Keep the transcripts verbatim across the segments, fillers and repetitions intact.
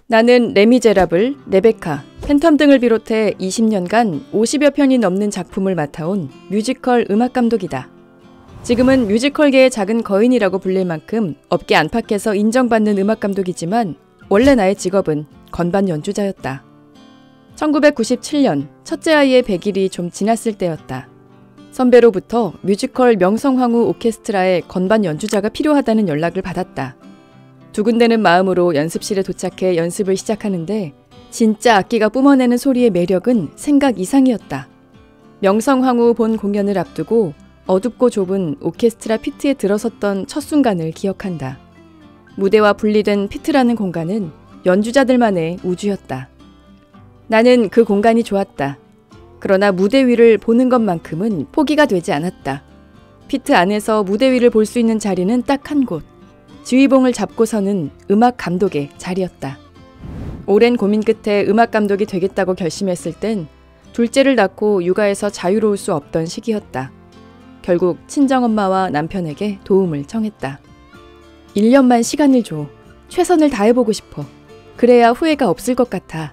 나는 레미제라블, 레베카, 팬텀 등을 비롯해 이십 년간 오십여 편이 넘는 작품을 맡아온 뮤지컬 음악감독이다. 지금은 뮤지컬계의 작은 거인이라고 불릴 만큼 업계 안팎에서 인정받는 음악감독이지만 원래 나의 직업은 건반 연주자였다. 천구백구십칠 년 첫째 아이의 백 일이 좀 지났을 때였다. 선배로부터 뮤지컬 명성황후 오케스트라의 건반 연주자가 필요하다는 연락을 받았다. 두근대는 마음으로 연습실에 도착해 연습을 시작하는데 진짜 악기가 뿜어내는 소리의 매력은 생각 이상이었다. 명성황후 본 공연을 앞두고 어둡고 좁은 오케스트라 피트에 들어섰던 첫 순간을 기억한다. 무대와 분리된 피트라는 공간은 연주자들만의 우주였다. 나는 그 공간이 좋았다. 그러나 무대 위를 보는 것만큼은 포기가 되지 않았다. 피트 안에서 무대 위를 볼 수 있는 자리는 딱 한 곳. 지휘봉을 잡고 서는 음악 감독의 자리였다. 오랜 고민 끝에 음악 감독이 되겠다고 결심했을 땐 둘째를 낳고 육아에서 자유로울 수 없던 시기였다. 결국 친정엄마와 남편에게 도움을 청했다. 일 년만 시간을 줘. 최선을 다해보고 싶어. 그래야 후회가 없을 것 같아.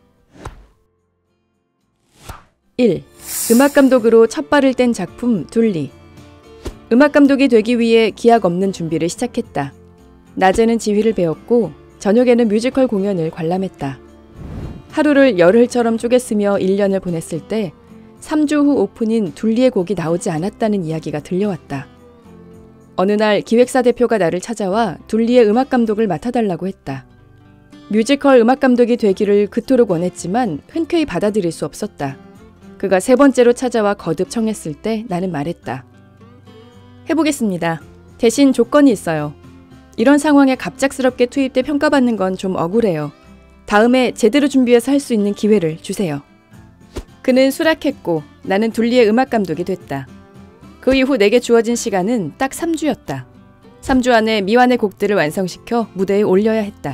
일. 음악감독으로 첫 발을 뗀 작품 둘리. 음악감독이 되기 위해 기약 없는 준비를 시작했다. 낮에는 지휘를 배웠고 저녁에는 뮤지컬 공연을 관람했다. 하루를 열흘처럼 쪼갰으며 일 년을 보냈을 때 삼 주 후 오픈인 둘리의 곡이 나오지 않았다는 이야기가 들려왔다. 어느 날 기획사 대표가 나를 찾아와 둘리의 음악감독을 맡아달라고 했다. 뮤지컬 음악감독이 되기를 그토록 원했지만 흔쾌히 받아들일 수 없었다. 그가 세 번째로 찾아와 거듭 청했을 때 나는 말했다. 해보겠습니다. 대신 조건이 있어요. 이런 상황에 갑작스럽게 투입돼 평가받는 건 좀 억울해요. 다음에 제대로 준비해서 할 수 있는 기회를 주세요. 그는 수락했고 나는 둘리의 음악감독이 됐다. 그 이후 내게 주어진 시간은 딱 삼 주였다. 삼 주 안에 미완의 곡들을 완성시켜 무대에 올려야 했다.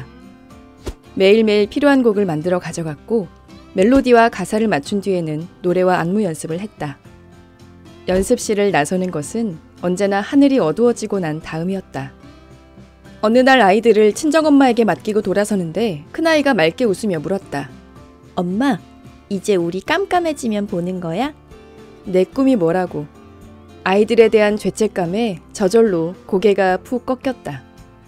매일매일 필요한 곡을 만들어 가져갔고 멜로디와 가사를 맞춘 뒤에는 노래와 안무 연습을 했다. 연습실을 나서는 것은 언제나 하늘이 어두워지고 난 다음이었다. 어느 날 아이들을 친정엄마에게 맡기고 돌아서는데 큰아이가 맑게 웃으며 물었다. 엄마, 이제 우리 깜깜해지면 보는 거야? 내 꿈이 뭐라고. 아이들에 대한 죄책감에 저절로 고개가 푹 꺾였다.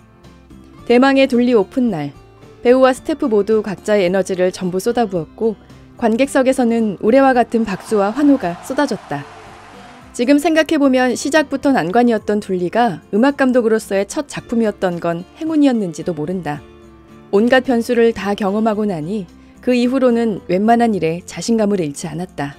대망의 둘리 오픈 날, 배우와 스태프 모두 각자의 에너지를 전부 쏟아부었고 관객석에서는 우레와 같은 박수와 환호가 쏟아졌다. 지금 생각해보면 시작부터 난관이었던 둘리가 음악감독으로서의 첫 작품이었던 건 행운이었는지도 모른다. 온갖 변수를 다 경험하고 나니 그 이후로는 웬만한 일에 자신감을 잃지 않았다.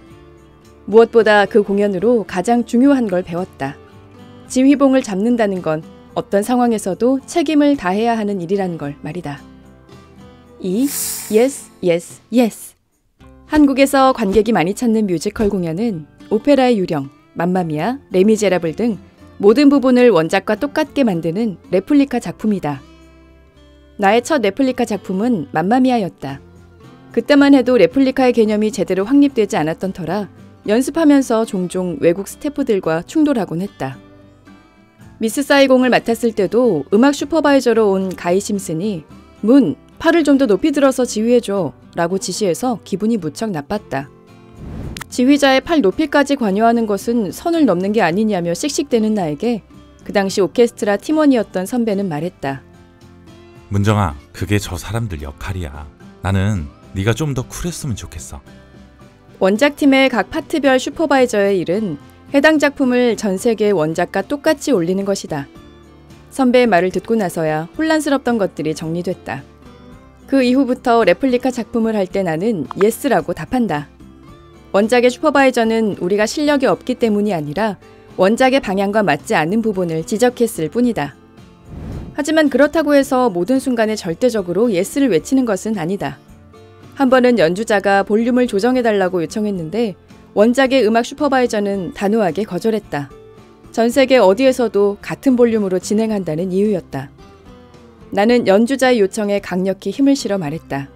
무엇보다 그 공연으로 가장 중요한 걸 배웠다. 지휘봉을 잡는다는 건 어떤 상황에서도 책임을 다해야 하는 일이라는 걸 말이다. 이. Yes, yes, yes. 한국에서 관객이 많이 찾는 뮤지컬 공연은 오페라의 유령, 맘마미아, 레미제라블 등 모든 부분을 원작과 똑같게 만드는 레플리카 작품이다. 나의 첫 레플리카 작품은 맘마미아였다. 그때만 해도 레플리카의 개념이 제대로 확립되지 않았던 터라 연습하면서 종종 외국 스태프들과 충돌하곤 했다. 미스 사이공을 맡았을 때도 음악 슈퍼바이저로 온 가이 심슨이 문, 팔을 좀 더 높이 들어서 지휘해줘 라고 지시해서 기분이 무척 나빴다. 지휘자의 팔 높이까지 관여하는 것은 선을 넘는 게 아니냐며 씩씩대는 나에게 그 당시 오케스트라 팀원이었던 선배는 말했다. 문정아, 그게 저 사람들 역할이야. 나는 네가 좀 더 쿨했으면 좋겠어. 원작팀의 각 파트별 슈퍼바이저의 일은 해당 작품을 전 세계의 원작과 똑같이 올리는 것이다. 선배의 말을 듣고 나서야 혼란스럽던 것들이 정리됐다. 그 이후부터 레플리카 작품을 할 때 나는 예스라고 답한다. 원작의 슈퍼바이저는 우리가 실력이 없기 때문이 아니라 원작의 방향과 맞지 않는 부분을 지적했을 뿐이다. 하지만 그렇다고 해서 모든 순간에 절대적으로 예스를 외치는 것은 아니다. 한 번은 연주자가 볼륨을 조정해달라고 요청했는데 원작의 음악 슈퍼바이저는 단호하게 거절했다. 전 세계 어디에서도 같은 볼륨으로 진행한다는 이유였다. 나는 연주자의 요청에 강력히 힘을 실어 말했다.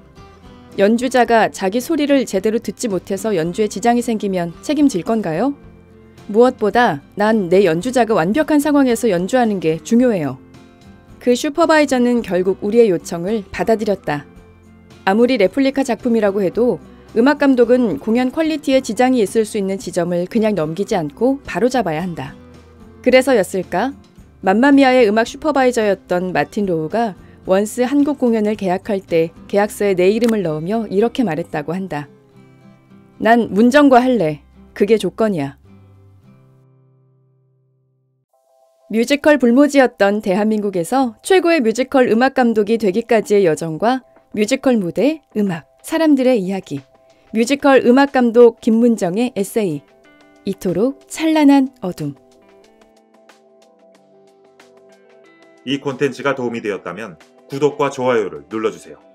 연주자가 자기 소리를 제대로 듣지 못해서 연주에 지장이 생기면 책임질 건가요? 무엇보다 난 내 연주자가 완벽한 상황에서 연주하는 게 중요해요. 그 슈퍼바이저는 결국 우리의 요청을 받아들였다. 아무리 레플리카 작품이라고 해도 음악 감독은 공연 퀄리티에 지장이 있을 수 있는 지점을 그냥 넘기지 않고 바로잡아야 한다. 그래서였을까? 맘마미아의 음악 슈퍼바이저였던 마틴 로우가 원스 한국 공연을 계약할 때 계약서에 내 이름을 넣으며 이렇게 말했다고 한다. 난 문정과 할래. 그게 조건이야. 뮤지컬 불모지였던 대한민국에서 최고의 뮤지컬 음악 감독이 되기까지의 여정과 뮤지컬 무대, 음악, 사람들의 이야기, 뮤지컬 음악 감독 김문정의 에세이, 이토록 찬란한 어둠. 이 콘텐츠가 도움이 되었다면 구독과 좋아요를 눌러주세요.